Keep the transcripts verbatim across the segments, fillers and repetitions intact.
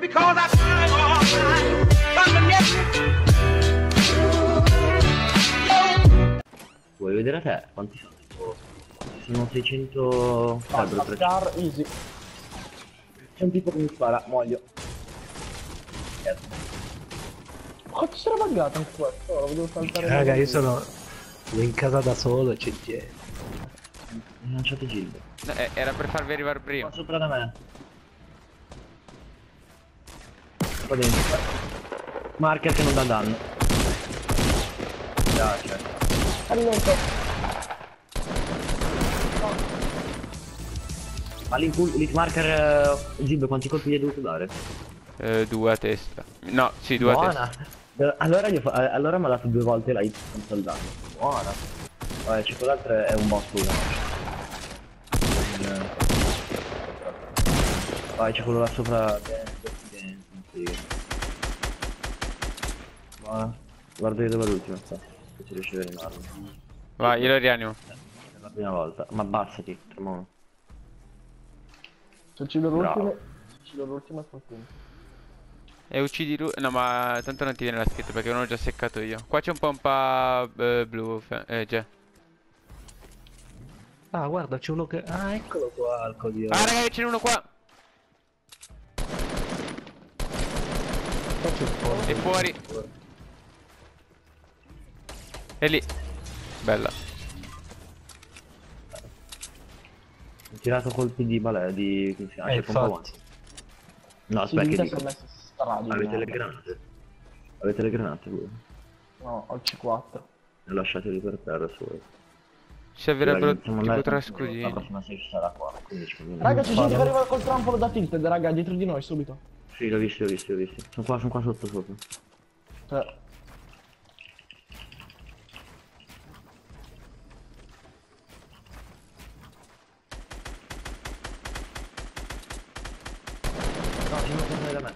because I cry all night. Vuoi vedere te? Quanti sono? Sono seicento... Basta, Scar, easy. C'è un tipo che mi spara, muoio. Quanto si era buggato anche questo? Lo volevo saltare. Raga, io sono in casa da solo e c'è gente. Mi ha lanciato Gildo. No, eh, era per farvi arrivare prima. Qua sopra da me. Qua dentro. Marker che non dà danno. Piace. Arrivato. Ma l'it marker uh, Gildo quanti colpi gli hai dovuto dare? Eh, due a testa. No, sì, due Buona. a testa. Allora, gli ho fa allora mi ha dato due volte la hit senza il danno. Buona. Vabbè, c'è quell'altro è un boss uno. Vai, c'è quello là sopra. Buona. Guarda io dove è l'ultimo sta. Se ci riesci a rianimarlo. Vai, io lo rianimo. È la prima volta. Ma abbassati, tremone. Se uccido l'ultimo. Se uccido l'ultimo è fortuna. E uccidi lui. No, ma tanto non ti viene la scritta perché non l'ho già seccato io. Qua c'è un pompa eh, blu. Eh, già. Ah, guarda, c'è uno che... Ah, eccolo qua, il coglione. Ah, ragazzi, c'è uno qua. Qua c'è un po'. È fuori. È lì. Bella. Ho tirato colpi di balè, di... come si chiama? Eh, C'è pompa infatti. one. No, Sì, aspetta che si dico. è messo sta radio. Avete le granate? Avete le granate voi? No, ho il C quattro. Le lasciate lì per terra solo. Servirebbero Iniziamo a tipo mettere- tre La scudini. prossima session sarà qua, quindi ci conviene. Raga, c'è gente che arriva col trampolo da tilted, raga, dietro di noi, subito. Sì, l'ho visto, l'ho visto, l'ho visto. Sono qua, sono qua sotto sopra. Cioè, No, c'è uno che da me.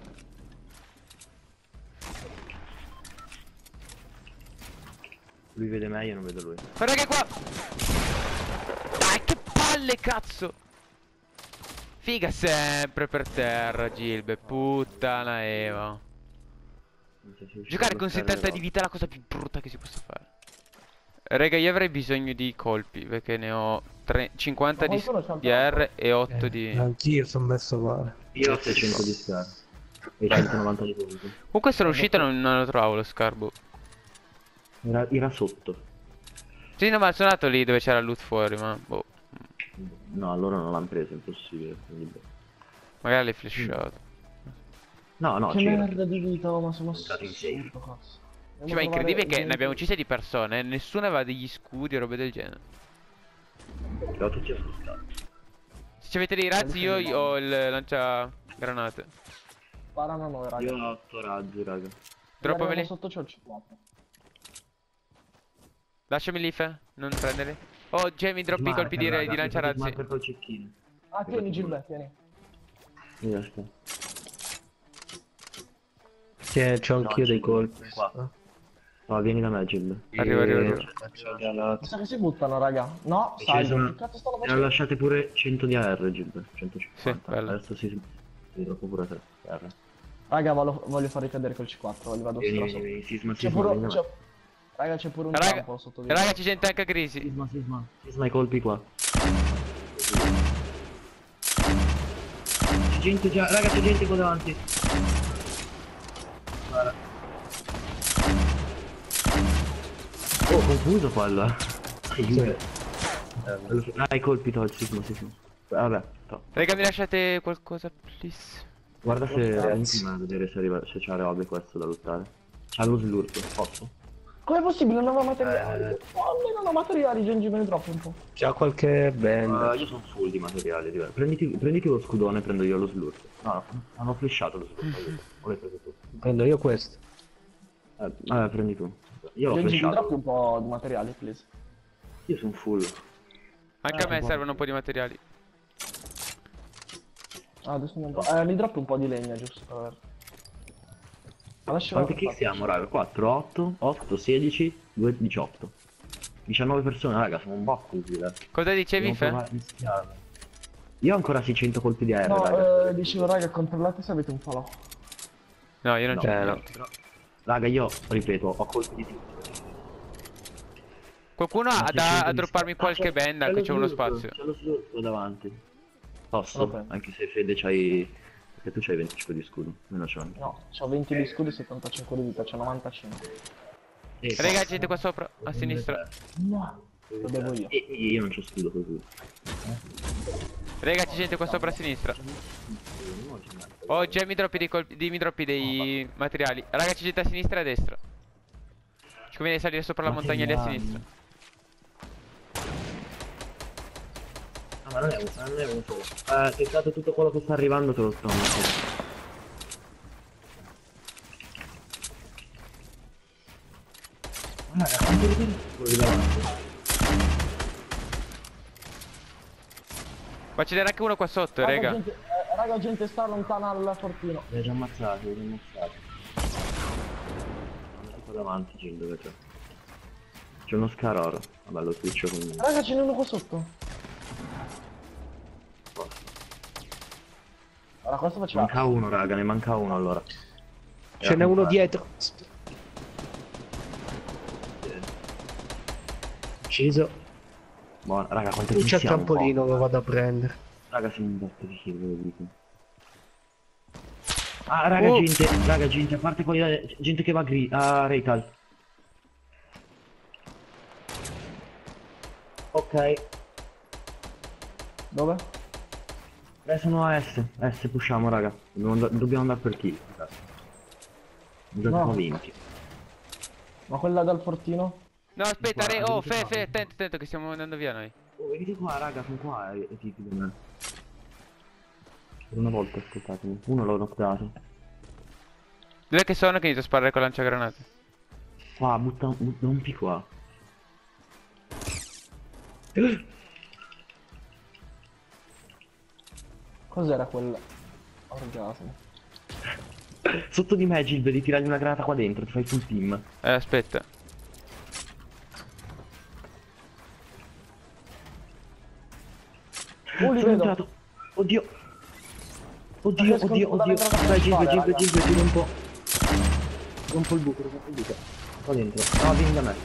Lui vede me, io non vedo lui. Guarda che qua. Dai, che palle, cazzo. Figa sempre per terra, Gilbe. Puttana Eva. Giocare con settanta di vita è la cosa più brutta che si possa fare. Raga, io avrei bisogno di colpi perché ne ho tre, cinquanta Ma di qualcuno c'ha il D R e otto Eh, di... Anch'io sono messo male. Io ho seicento di scar. E centonovanta di punti. Comunque sono uscito e non, non lo trovo lo scarbo. Era, era sotto. Sì, no, ma sono andato lì dove c'era il loot fuori, ma boh. No, allora non l'hanno preso, impossibile. Quindi boh. Magari l'hai flashato. No, no, che c'era. merda di vita, oh, ma sono Entrato in assurdo, cazzo. Cioè, ma incredibile che ne abbiamo uccise di persone, nessuno aveva degli scudi o robe del genere. Li ho tutti ascoltati. Se avete dei razzi io, io ho il lanciagranate. Sparano a noi, raga. Io ho otto razzi, raga. Droppameli. Sotto c'ho il C quattro. Lasciami lì, Fe, non prendere. Oh, Jamie, droppi i colpi di, di lanciarazzi. Marker col cecchino. Ah, tieni Gilbert, tieni. Io aspetta. Che c'ho anch'io No, dei c'è colpi. qua. No, vieni da me, Gilbert. Arrivo, arrivo, arrivo. Mi sa che si buttano, raga. No, E sai, ci sono- che cazzo stanno Ne ho facendo? lasciate pure cento di A R, Gilbert. centocinquanta. Sì, bello. Adesso si si troppo pure tre A R. Raga, voglio, voglio far ricadere col C quattro, li vado Vieni, stra vieni, sotto. vieni, sisma, C'è sisma, pure, vieni da c'è... me. Raga, c'è pure un Raga, trampolo sotto di me. raga, c'è gente anche a crisi. Sisma, sisma, sisma i colpi qua. C'è gente già, raga, c'è gente qua davanti. Guarda. Oh, confuso quello. Aiuto. Ah, i colpi tolti, sisma, sisma. Vabbè, to. Raga, mi lasciate qualcosa, please. Guarda se intima a vedere se arriva, se c'ha robe questo da lottare. C'ha lo slurp, posso? Com'è possibile? Non ho materiali. Eh. Oh, non ho materiali, Genji, me ne troppo un po'. C'ha qualche Uh, band. io sono full di materiali diversi. Prenditi, prenditi lo scudone, prendo io lo slurp. No, no, hanno flashato lo slurp. O l'hai preso tu? Prendo io questo. Eh, vabbè, prendi tu. Io l'ho Genji, mi flashato. droppi un po' di materiali, please. Io sono full. Anche a me Eh, servono un po' di materiali. Ah, adesso non po'. Eh, mi droppi un po' di legna, giusto per aver... Ma lascia- Quanti kill siamo, raga? quattro, otto, otto, sedici, due, diciotto. diciannove persone, raga, sono un botto utile. Cosa dicevi, Fe? Io ho ancora seicento colpi di aereo, No, raga. eh, dicevo, raga, controllate se avete un falò. No, io non No, c'ho eh, no. niente. Però- Raga, io ripeto, ho colpi di tutto. Qualcuno ha Ma c'è da cento a di dropparmi sca- ah, qualche c'è- benda c'è che lo c'è uno slurp, spazio. C'è lo slurp davanti. Posso? Lo prendo. Anche se Fede c'hai... Perché tu c'hai venticinque di scudo. Meno c'ho anche. No, c'ho venti di scudi e settantacinque di vita, c'ho novantacinque. Eh, Raga, posso. gente qua sopra, a sinistra. No, lo devo io. E io non c'ho scudo così. Raga, c'è gente qua sopra a sinistra. Oh, c'è mi droppi dei colpi, di, mi droppi dei materiali. Raga, c'è gente a sinistra e a destra. Ci conviene salire sopra la montagna lì a sinistra. Ah, ma non è un, non è un solo. Eh, cercate tutto quello che sta arrivando, te lo sto mettendo. Raga, quanto ricordi quello di davanti? Ma ce n'era anche uno qua sotto, Raga, raga. gente, eh, raga, gente sta lontana dal fortino. Li hai già ammazzati, li hai già ammazzati. Sono tipo davanti, Gil, dove c'è? C'è uno scaroro. Vabbè, lo switcho comunque. Raga, ce n'è uno qua sotto. Allora, questo faceva. Manca uno, raga, ne manca uno allora. Ce n'è uno dietro. Ucciso. Buona, raga, quante Non kill c'è il siamo trampolino, qua? lo vado a prendere. Raga, siamo un botto di kill, ve lo dico. Ah, raga, Oh. gente, raga, gente, a parte quelli da- gente che va a, gri a Raytal. Ok, Dove? adesso sono a S. S, pushiamo, raga. Dobbiamo, and dobbiamo andare per kill. Giochiamo No. venti. Ma quella dal fortino? No, aspetta, Guarda, re, oh, venite fe, qua. fe, attento, attento che stiamo andando via noi. Oh, venite qua, raga, sono qua e ti chiudo me. Per una volta, ascoltatemi. Uno l'ho knockdato. Dov'è che sono che inizio a sparare con lanciagranate? Qua, butta, butta un P qua. Cos'era quel orgasmo? Sotto di me, Gil, devi tirargli una granata qua dentro, ti fai full team. Eh, aspetta. Oh, li Sono vedo. entrato. Oddio. Oddio, riesco oddio, a dare oddio. una Dai, Gil, spada, Gil, raga. Gil, Gil, un po'. Un po' il buco, rompo il buco. Qua dentro. No, vieni da me.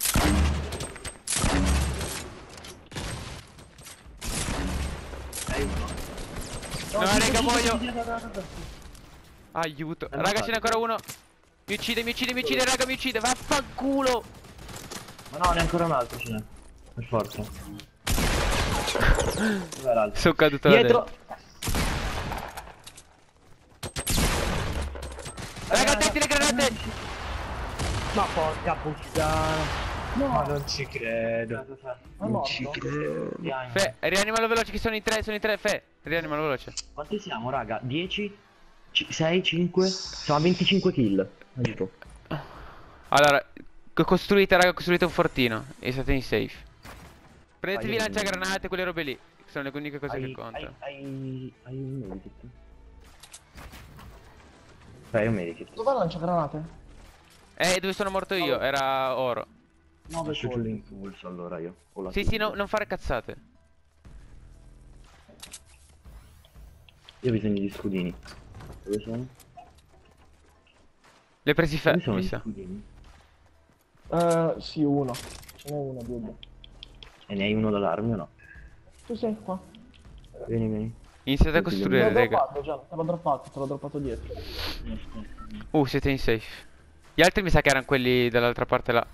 Dai, uno. No, raga, muoio. muoio. Aiuto. Eh, Raga, non ce n'è ancora uno. Mi uccide, mi uccide, mi uccide, raga, mi uccide. Vaffanculo. Ma no, ne è ancora un altro ce n'è. Per forza. Dov'è l'altro? Sono caduto là Dietro. dentro. Raga, attenti le granate. Ma porca puttana. Ma non ci credo. È Non ci morto. credo. Fe, rianimalo veloce che sono in tre, sono in tre, Fe. Rianimalo veloce. Quanti siamo, raga? dieci? sei, cinque? Siamo a venticinque kill. Aiuto. Allora, co- costruite, raga, costruite un fortino e state in safe. Prendetevi Vai, io- lanciagranate, quelle robe lì. Che sono le uniche cose che Hai, contano. hai, hai, hai un medikit? Fai un medikit. Dove lanciagranate? Eh, dove sono morto io? Era oro. nove Lascio giù l'impulso allora io. Ho la Sì, sì, no, non fare cazzate. Io ho bisogno di scudini. Dove sono? Le hai presi fe, Dove sono mi gli sa. scudini? Eh, sì, uno. Ce n'è uno, due. E ne hai uno dall'armi o no? Tu sei qua. Vieni, vieni. Iniziate a Sì, sì, Te l'ho costruire, raga. droppato, già, te l'ho droppato, te l'ho droppato dietro. Uh, siete in safe. Gli altri mi sa che erano quelli dall'altra parte là.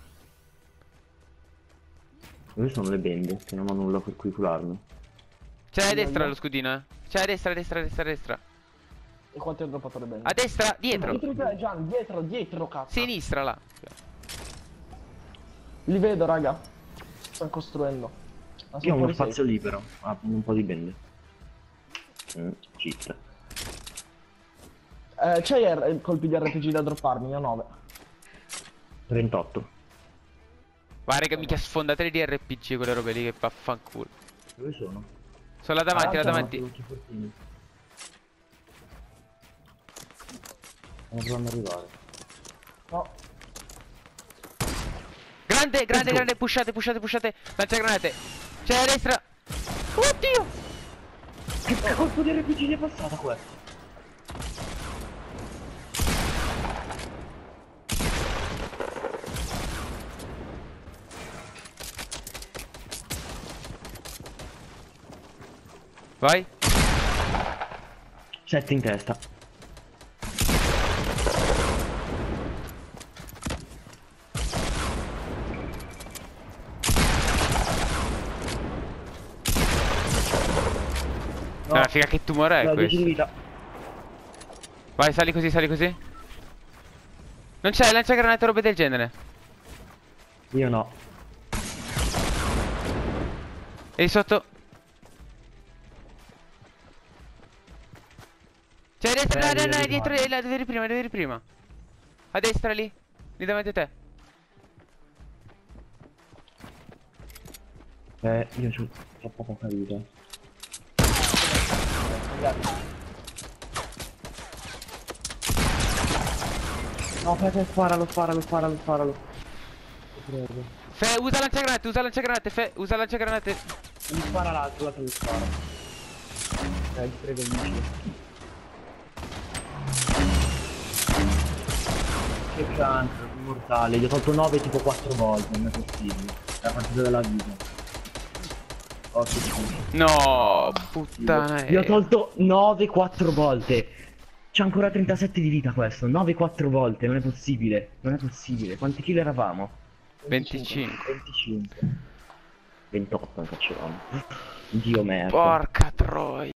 Dove sono le bende? Che non ho nulla per cui curarmi. C'è a Io, destra io. lo scudino, eh. C'è a destra, a destra, a destra, a destra. E quanto hai droppato le bende? A destra, dietro. Dietro di te, Gian, dietro, dietro, cazzo. Sinistra là. Li vedo, raga. Stanno costruendo. Ma Io sono ho uno fuori spazio safe. libero. Ah, un po' di bende. Mm, cheat. Eh, c'hai R- colpi di R P G da dropparmi? Io nove. trentotto. Guarda, raga, mica sfondateli di R P G quelle robe lì che vaffanculo. Dove sono? Sono là davanti, là Ah, davanti. Stanno provando ad arrivare. No. Grande, grande, go. grande, pushate, pushate, pushate. Lanciagranate. C'è a destra. Oddio. Che colpo di R P G gli è passata questa? Vai. sette in testa. È una figa, che tumore è No, dieci di questo? vita. Vai, sali così, sali così. Non c'è lanciagranate o robe del genere. Io no. E lì sotto. C'è a destra, Eh, no, no, via no, di dietro, mano. là, dove eri prima, dove eri prima. A destra lì, lì davanti a te. Eh, io c'ho troppo poca vita. No, aspetta, sparalo, sparalo, sparalo, sparalo. Ti prego. Fe, usa lanciagranate, usa lanciagranate, Fe, usa lanciagranate. Mi spara l'altro, l'altro mi spara. Dai, ti prego, amici. Che cancro, mortale. Gli ho tolto nove tipo quattro volte, non è possibile. È la partita della vita. Oh, che schifo. No, puttana. Gli ho tolto nove quattro volte. C'ha ancora trentasette di vita questo. nove quattro volte, non è possibile. Non è possibile. Quanti kill eravamo? venticinque. venticinque. ventotto ne facevamo. Dio merda. Porca troia.